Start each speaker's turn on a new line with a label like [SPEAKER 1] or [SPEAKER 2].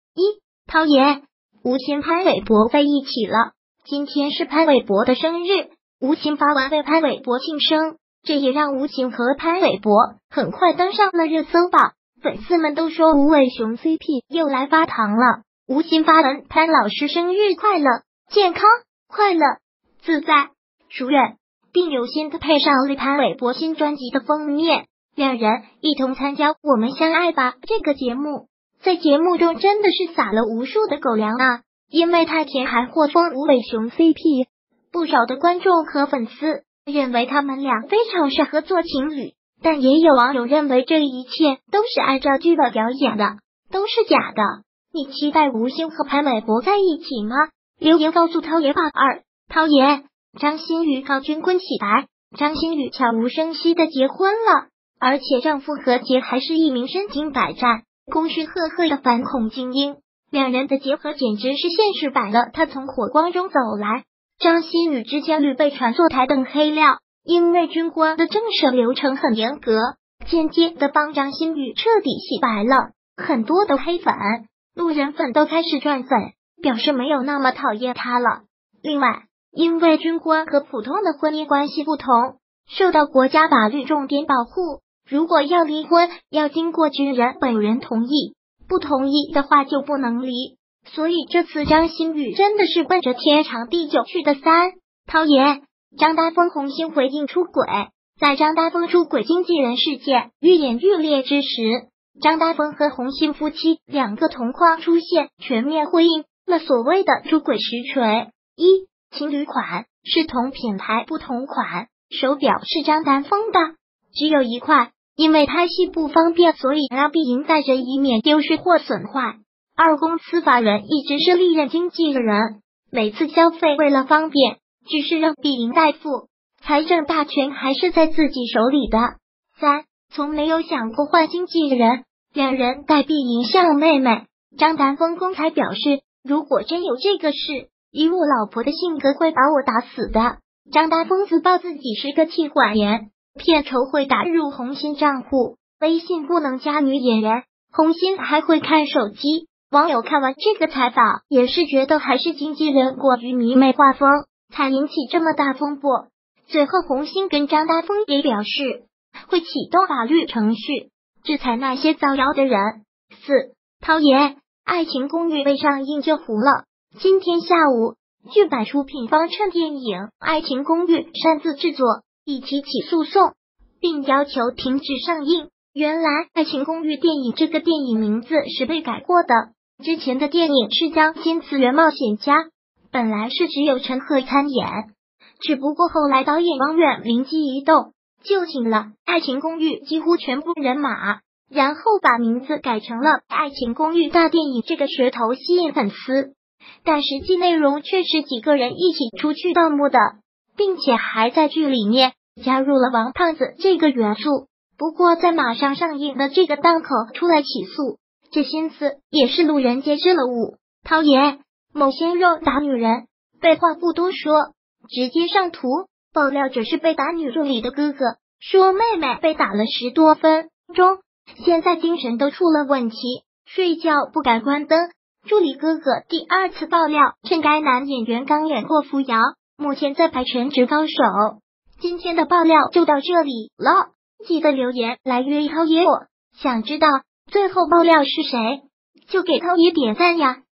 [SPEAKER 1] 一，涛爷，吴昕潘玮柏在一起了。今天是潘玮柏的生日，吴昕发文为潘玮柏庆生，这也让吴昕和潘玮柏很快登上了热搜榜。粉丝们都说吴伟雄 CP 又来发糖了。吴昕发文：潘老师生日快乐，健康快乐自在如愿，并有心的配上了潘玮柏新专辑的封面，两人一同参加《我们相爱吧》这个节目。在节目中真的是撒了无数的狗粮啊，因为太甜还获封吴伟雄 CP， 不少的观众和粉丝认为他们俩非常适合做情侣，但也有网友认为这一切都是按照剧本表演的，都是假的。你期待吴昕和潘玮柏在一起吗？留言告诉涛爷吧。二，涛爷，张馨予靠军婚起来，张馨予悄无声息的结婚了，而且丈夫何洁还是一名身经百战、功勋赫赫的反恐精英，两人的结合简直是现实版的他从火光中走来。张馨予之前屡被传作台等黑料，因为军婚的政审流程很严格，间接的帮张馨予彻底洗白了很多的黑粉，路人粉都开始转粉，表示没有那么讨厌他了。另外，因为军婚和普通的婚姻关系不同，受到国家法律重点保护，如果要离婚，要经过军人本人同意，不同意的话就不能离。所以这次张馨予真的是奔着天长地久去的。三，涛爷，张大峰红星回应出轨。在张大峰出轨经纪人事件愈演愈烈之时，张大峰和红星夫妻两个同框出现，全面回应了所谓的出轨实锤。一，情侣款是同品牌不同款，手表是张丹峰的，只有一块，因为拍戏不方便，所以让碧莹带着以免丢失或损坏。二，公司法人一直是历任经纪人，每次消费为了方便，只是让碧莹代付，财政大权还是在自己手里的。三，从没有想过换经纪人，两人待碧莹像妹妹。张丹峰公开表示，如果真有这个事，以我老婆的性格会把我打死的。张大峰自曝自己是个妻管严，片酬会打入红星账户，微信不能加女演员，红星还会看手机。网友看完这个采访，也是觉得还是经纪人过于迷妹画风，才引起这么大风波。最后红星跟张大峰也表示，会启动法律程序，制裁那些造谣的人。四，涛爷，爱情公寓未上映就糊了。今天下午，剧版出品方趁电影《爱情公寓》擅自制作，一起诉讼，并要求停止上映。原来《爱情公寓》电影这个电影名字是被改过的，之前的电影是叫《新次元冒险家》，本来是只有陈赫参演，只不过后来导演王远灵机一动，就请了《爱情公寓》几乎全部人马，然后把名字改成了《爱情公寓大电影》，这个噱头吸引粉丝。但实际内容却是几个人一起出去盗墓的，并且还在剧里面加入了王胖子这个元素。不过在马上上映的这个档口出来起诉，这心思也是路人皆知了悟。涛爷，某鲜肉打女人，废话不多说，直接上图。爆料者是被打女助理的哥哥，说妹妹被打了10多分钟，现在精神都出了问题，睡觉不敢关灯。助理哥哥第2次爆料，趁该男演员刚演过扶摇，目前在拍全职高手。今天的爆料就到这里了，记得留言来约涛爷我，想知道最后爆料是谁，就给涛爷点赞呀。